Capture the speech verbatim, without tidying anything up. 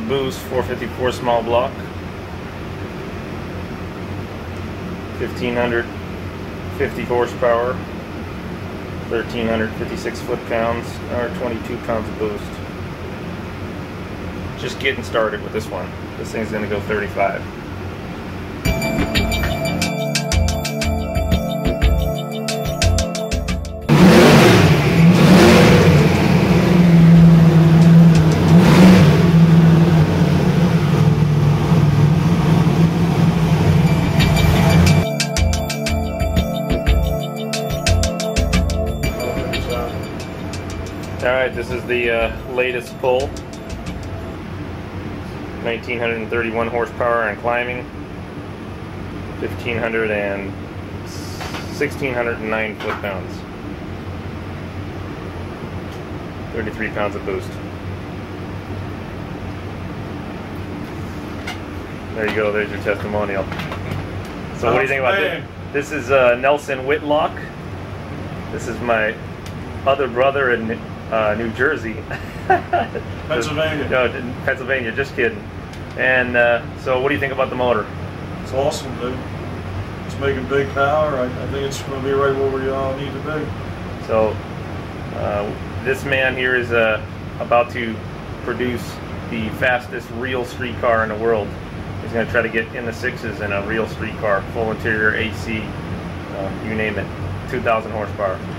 boost, four fifty-four small block, fifteen fifty horsepower, thirteen fifty-six foot-pounds, or twenty-two pounds of boost. Just getting started with this one. This thing's going to go thirty-five. Alright, this is the uh, latest pull. nineteen thirty-one horsepower and climbing. fifteen hundred and sixteen hundred nine foot-pounds. thirty-three pounds of boost. There you go, there's your testimonial. So what do you think about this? This is uh, Nelson Whitlock. This is my other brother in uh, New Jersey. Pennsylvania. No, in Pennsylvania, just kidding. And uh, so what do you think about the motor? It's awesome, dude. It's making big power. I, I think it's going to be right where we all need to be. So uh, this man here is uh, about to produce the fastest real street car in the world. He's going to try to get in the sixes in a real street car, full interior, A C, uh, you name it, two thousand horsepower.